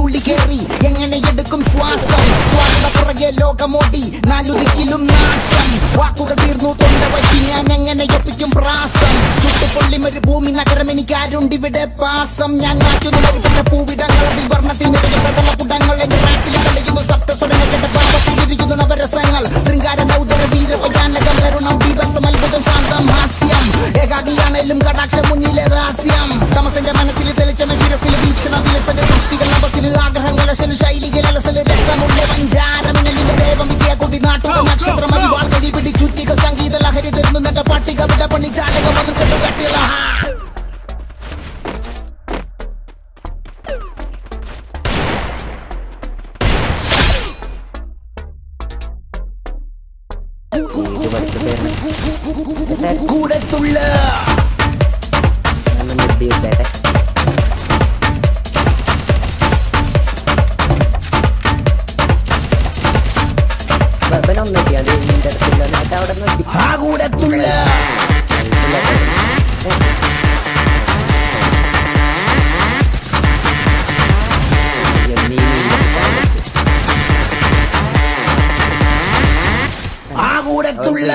തുള്ളി കേറി എങ്ങനെ എടുക്കും ശ്വാസം സ്വാഗത പുറകെ ലോകമോടി നാലുദിക്കിലും നാശം വാക്കുകൾ തീർന്നു തൊണ്ട വറ്റി ഞാൻ എങ്ങനെ ഒപ്പിക്കും പ്രാസം ചുട്ടുപൊള്ളി ഒരു ഭൂമി നഗരം എനിക്കാരുണ്ടിവിടെ പാസം ഞാൻ മാറ്റുന്ന പൂവിടങ്ങൾ അതിൽ വർണ്ണത്തിൽ നിറയുന്ന കുടങ്ങൾ എന്റെ നാട്ടിൽ കളിക്കുന്നു സപ്തസ്വരങ്ങളുടെ പാപത്തിരിക്കുന്നു നവരസങ്ങൾ ശൃംഗാര നൗദര വീരപയാനകം കരുണം ദീപസം അത്ഭുതം ശാന്തം ഹാസ്യം ഏകാകിയാണേലും കടാക്ഷം മുന്നിലെ രഹസ്യം തമസന്റെ മനസ്സിൽ തെളിച്ചമ ശിരസിൽ വീക്ഷണ വിലസന ദൃഷ്ടികൾ നവസിൽ ആഗ്രഹങ്ങൾ അസല് ശൈലികൾ അലസല് രക്തമുള്ള വഞ്ചാരമിനലിന്റെ ദേവം വിജയ കൊടി നാട്ടുക നക്ഷത്രം അതിവാൾ കടി പിടി ചുറ്റിക സംഗീത ലഹരി തരുന്നു നട്ട പട്ടിക വിട പണി ചാലകം അതിൽ കെട്ടു കട്ടില കൂടത്തുള്ള കൂടത്തുള്ള കൂടത്തുള്ള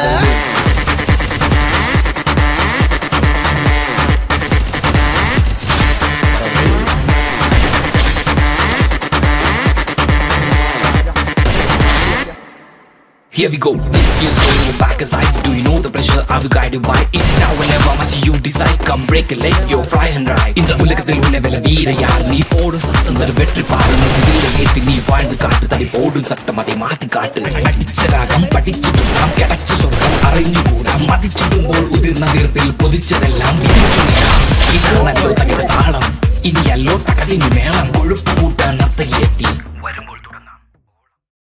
Here we go, take your soul back aside. Do you know the pressure I will guide you by? It's now or never much you decide. Come break a leg, you're fly and ride. In the ulagathil unne vela veera yaar nee podum sattam thar vetri paaru nijile ethi nee vaazhdu kaattu thadi podum sattam adai maati kaattu adicha raagam padichu thukam kedachu sorgam arainju kooda madichidumbol udirna veerthil podichadellam idichunna idanallo thagida taalam iniyallo takadini melam koluppu koota narthagiyetti varumbol